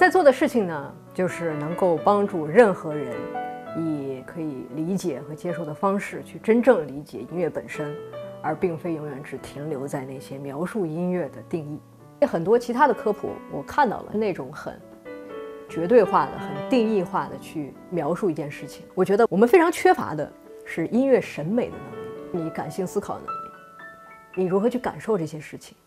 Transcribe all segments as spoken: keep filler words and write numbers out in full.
在做的事情呢，就是能够帮助任何人以可以理解和接受的方式去真正理解音乐本身，而并非永远只停留在那些描述音乐的定义。很多其他的科普我看到了那种很绝对化的、很定义化的去描述一件事情。我觉得我们非常缺乏的是音乐审美的能力，你感性思考的能力，你如何去感受这些事情。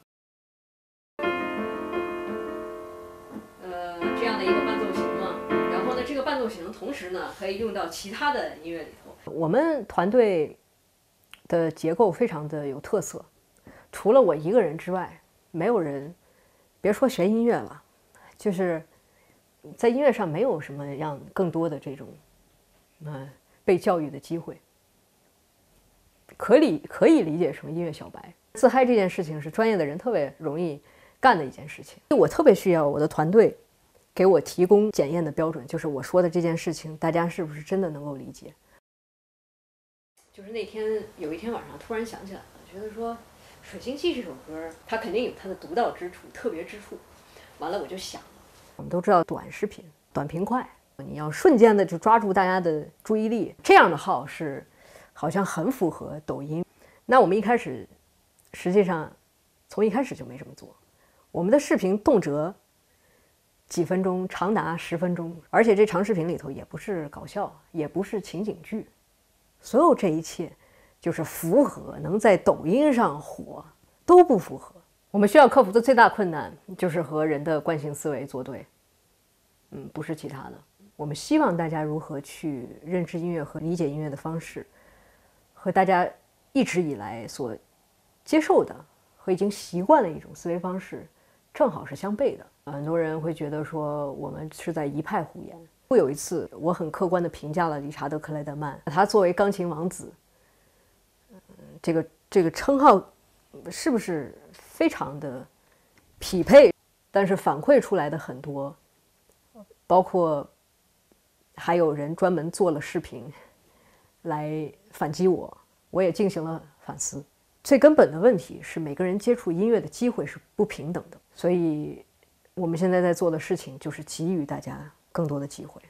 呃，这样的一个伴奏型嘛，然后呢，这个伴奏型同时呢可以用到其他的音乐里头。我们团队的结构非常的有特色，除了我一个人之外，没有人，别说学音乐了，就是在音乐上没有什么让更多的这种，呃，被教育的机会。可理可以理解成音乐小白。自嗨这件事情是专业的人特别容易干的一件事情。我特别需要我的团队给我提供检验的标准，就是我说的这件事情，大家是不是真的能够理解？就是那天有一天晚上突然想起来了，觉得说《水星记》这首歌，它肯定有它的独到之处、特别之处。完了，我就想了，我们都知道短视频、短平快，你要瞬间的就抓住大家的注意力，这样的号是好像很符合抖音。那我们一开始，实际上从一开始就没这么做。我们的视频动辄几分钟，长达十分钟，而且这长视频里头也不是搞笑，也不是情景剧，所有这一切就是符合能在抖音上火，都不符合。我们需要克服的最大困难就是和人的惯性思维作对，嗯，不是其他的。我们希望大家如何去认知音乐和理解音乐的方式，和大家一直以来所接受的和已经习惯的一种思维方式正好是相悖的。很多人会觉得说我们是在一派胡言。有一次我很客观地评价了理查德·克莱德曼，他作为钢琴王子，嗯，这个这个称号是不是非常的匹配？但是反馈出来的很多，包括还有人专门做了视频来反击我，我也进行了反思。最根本的问题是每个人接触音乐的机会是不平等的，所以我们现在在做的事情就是给予大家更多的机会。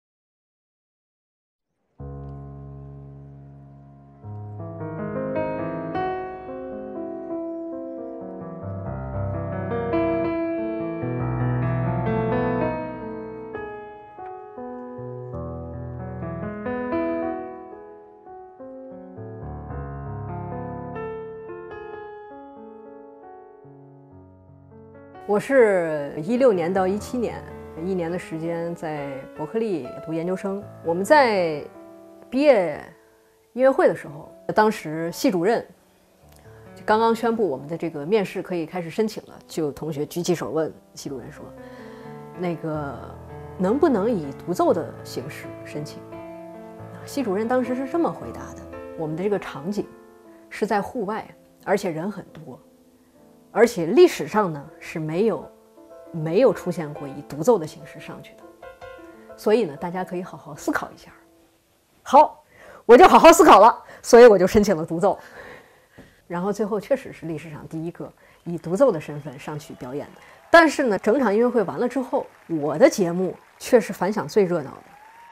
我是一六年到一七年，一年的时间在伯克利读研究生。我们在毕业音乐会的时候，当时系主任刚刚宣布我们的这个面试可以开始申请了，就有同学举起手问系主任说：“那个能不能以独奏的形式申请？”系主任当时是这么回答的：“我们的这个场景是在户外，而且人很多。”而且历史上呢是没有没有出现过以独奏的形式上去的，所以呢大家可以好好思考一下。好，我就好好思考了，所以我就申请了独奏。然后最后确实是历史上第一个以独奏的身份上去表演的。但是呢，整场音乐会完了之后，我的节目却是反响最热闹的。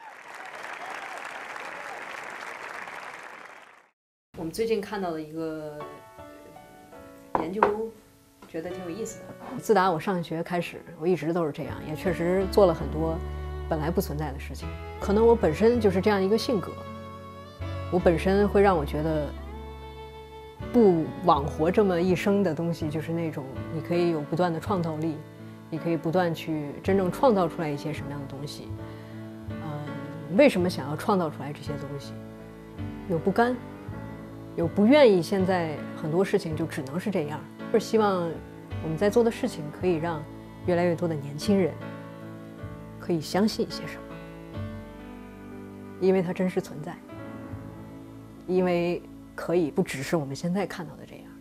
我们最近看到了一个研究，觉得挺有意思的。自打我上学开始，我一直都是这样，也确实做了很多本来不存在的事情。可能我本身就是这样一个性格，我本身会让我觉得不枉活这么一生的东西，就是那种你可以有不断的创造力，你可以不断去真正创造出来一些什么样的东西。嗯，为什么想要创造出来这些东西？有不甘，有不愿意，现在很多事情就只能是这样。就是希望我们在做的事情可以让越来越多的年轻人可以相信一些什么，因为它真实存在，因为可以不只是我们现在看到的这样。